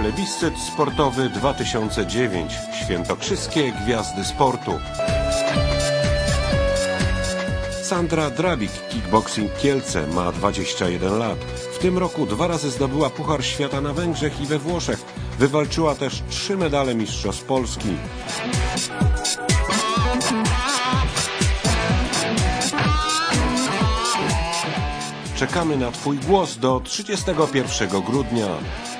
Plebiscyt Sportowy 2009. Świętokrzyskie Gwiazdy Sportu. Sandra Drabik, kickboxing Kielce, ma 21 lat. W tym roku 2 razy zdobyła Puchar Świata na Węgrzech i we Włoszech. Wywalczyła też 3 medale mistrzostw Polski. Czekamy na Twój głos do 31 grudnia.